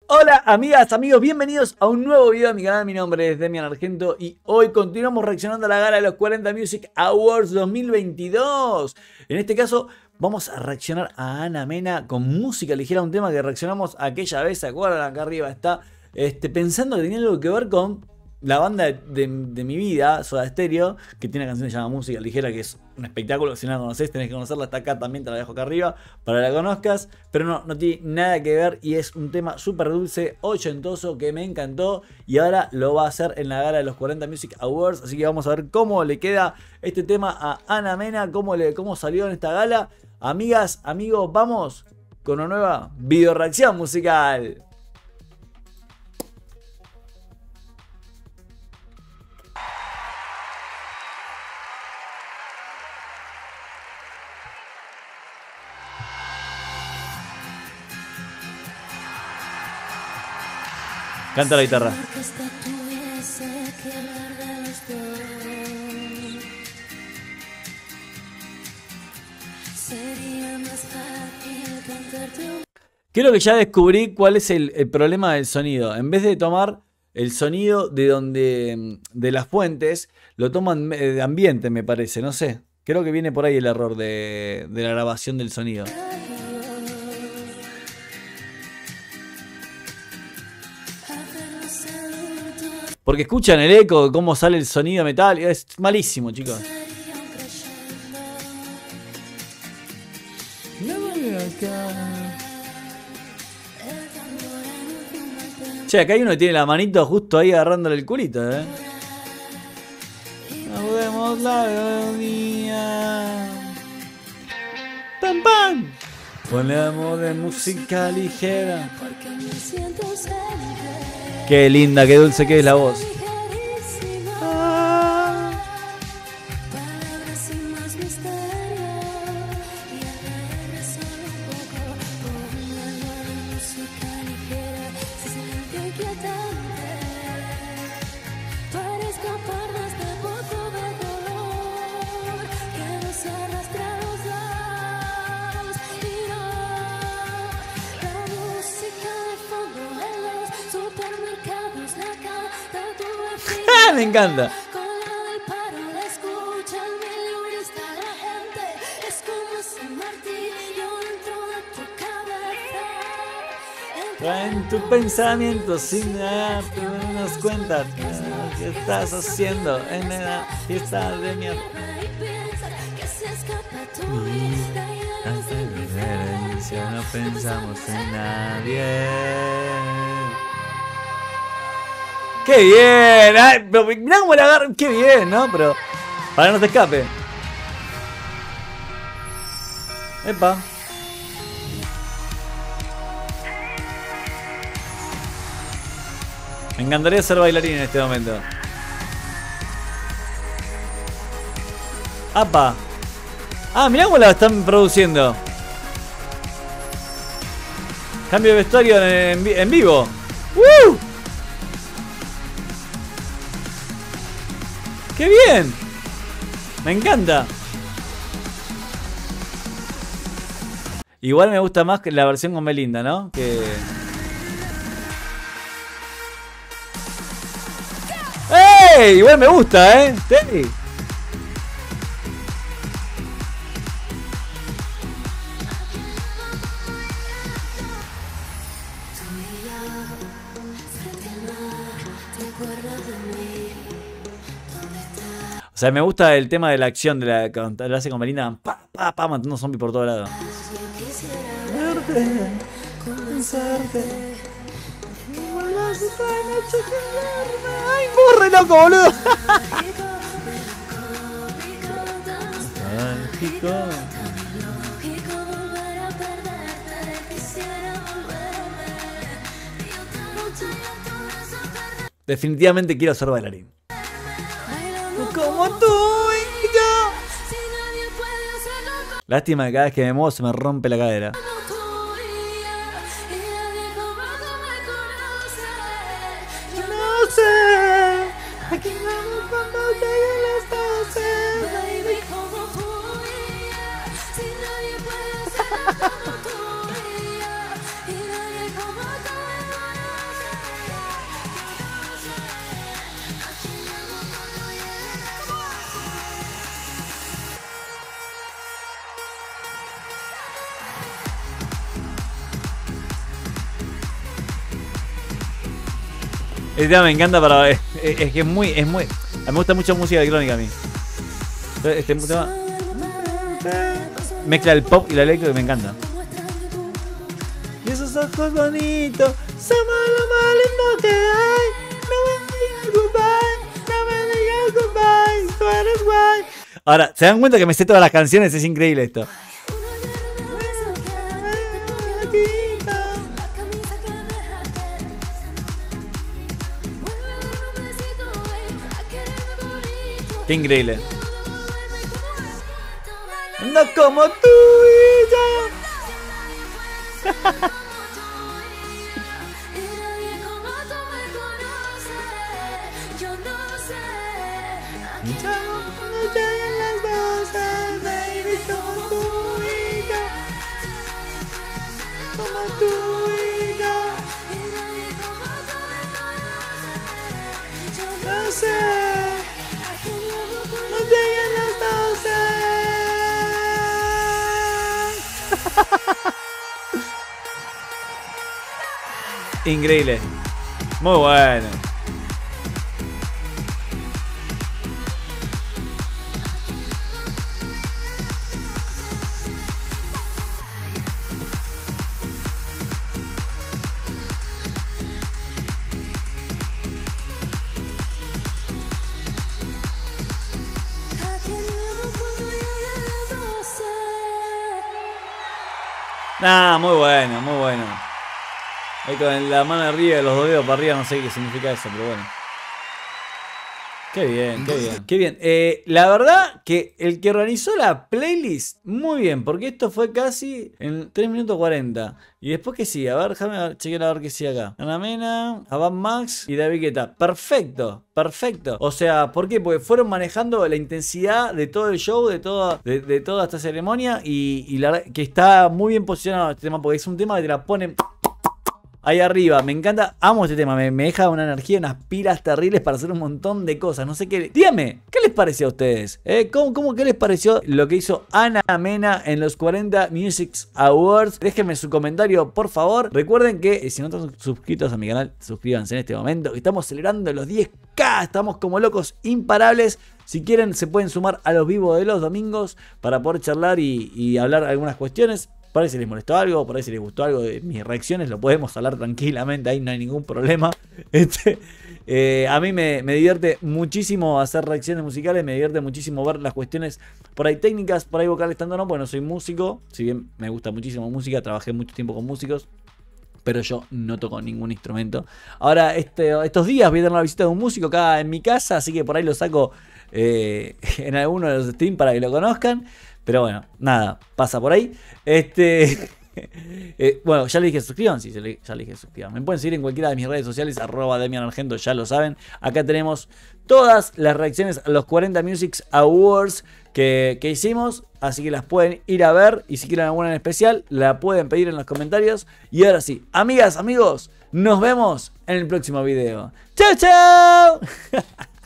Hola amigas, amigos, bienvenidos a un nuevo video de mi canal. Mi nombre es Demian Argento y hoy continuamos reaccionando a la gala de los 40 Music Awards 2022. En este caso vamos a reaccionar a Ana Mena con música ligera, un tema que reaccionamos aquella vez, ¿se acuerdan? Acá arriba está, pensando que tenía algo que ver con la banda de mi vida, Soda Stereo, que tiene una canción que se llama Música Ligera, que es un espectáculo. Si no la conoces, tenés que conocerla, está acá también, te la dejo acá arriba para que la conozcas. Pero no tiene nada que ver y es un tema súper dulce, ochentoso, que me encantó. Y ahora lo va a hacer en la gala de los 40 Music Awards. Así que vamos a ver cómo le queda este tema a Ana Mena, cómo salió en esta gala. Amigas, amigos, vamos con una nueva video reacción musical. Canta la guitarra. Creo que ya descubrí cuál es el problema del sonido. En vez de tomar el sonido de las fuentes, lo toman de ambiente, me parece. No sé. Creo que viene por ahí el error de la grabación del sonido. Porque escuchan el eco, cómo sale el sonido metal. Es malísimo, chicos. Che, acá hay uno que tiene la manito justo ahí agarrándole el culito, No vemos la agonía. ¡Pam, pam! Ponemos de música ligera. Qué linda, qué dulce que es la voz. Me encanta. En tu pensamiento sin darte unas cuentas. ¿Qué estás haciendo en la fiesta de mi amor? No pensamos en nadie. ¡Qué bien! Ay, pero mirá cómo la agarran. ¡Qué bien!, ¿no? Pero para que no te escape. Epa. Me encantaría ser bailarín en este momento. ¡Apa! Ah, mirá cómo la están produciendo. Cambio de vestuario en vivo. ¡Woo! ¡Qué bien! Me encanta. Igual me gusta más que la versión con Belinda, ¿no? ¡Ey! Igual me gusta, ¿eh? Sí. O sea, me gusta el tema de la acción de la hace con Belinda, matando zombies por todos lados. ¡Ay, morre loco, boludo! Definitivamente quiero ser bailarín. Como tú y yo. Lástima que cada vez que me muevo se me rompe la cadera. No sé. Aquí vamos cuando lleguen las 12. Baby, como tú y yo. Si nadie puede hacerlo como tú y yo. Y nadie como tú. Este tema me encanta para... Es que es muy... Me gusta mucho música electrónica a mí. Este tema... Mezcla el pop y la electro y me encanta. Y esos ojos bonitos, somos lo más lindo que hay. No me digas goodbye, no me digas goodbye, tú eres guay. Ahora, ¿se dan cuenta que me sé todas las canciones? Es increíble esto. Qué increíble. No como tú y yo. No sé. No lleguen las 12. Increíble. Muy bueno. Nah, muy bueno, muy bueno. Ahí con la mano arriba y los dos dedos para arriba, no sé qué significa eso, pero bueno. Qué bien, qué bien, qué bien. La verdad que el que organizó la playlist, muy bien, porque esto fue casi en 3 minutos 40. Y después que sí, a ver, déjame chequear a ver qué sí acá. Ana Mena, Abad Max y David Guetta. Perfecto, perfecto. O sea, ¿por qué? Porque fueron manejando la intensidad de todo el show, de toda esta ceremonia. Y la verdad que está muy bien posicionado este tema, porque es un tema que te la ponen ahí arriba. Me encanta, amo este tema, me deja una energía, unas pilas terribles para hacer un montón de cosas. No sé qué. Díganme, ¿qué les pareció a ustedes? ¿Qué les pareció lo que hizo Ana Mena en los 40 Music Awards? Déjenme su comentario, por favor. Recuerden que si no están suscritos a mi canal, suscríbanse en este momento. Estamos celebrando los 10K, estamos como locos imparables. Si quieren, se pueden sumar a los vivos de los domingos para poder charlar y hablar algunas cuestiones. Por ahí si les molestó algo, por ahí si les gustó algo de mis reacciones, lo podemos hablar tranquilamente, ahí no hay ningún problema. A mí me divierte muchísimo hacer reacciones musicales, me divierte muchísimo ver las cuestiones por ahí técnicas, por ahí vocales tanto no, porque no soy músico, si bien me gusta muchísimo música, trabajé mucho tiempo con músicos, pero yo no toco ningún instrumento. Ahora, estos días voy a tener la visita de un músico acá en mi casa, así que por ahí lo saco en alguno de los streams para que lo conozcan. Pero bueno, nada, pasa por ahí. Bueno, ya les dije suscriban, sí, ya les dije suscriban. Me pueden seguir en cualquiera de mis redes sociales, @DemianArgento, ya lo saben. Acá tenemos todas las reacciones a los 40 Music Awards que hicimos, así que las pueden ir a ver. Y si quieren alguna en especial, la pueden pedir en los comentarios. Y ahora sí, amigas, amigos, nos vemos en el próximo video. ¡Chao, chao!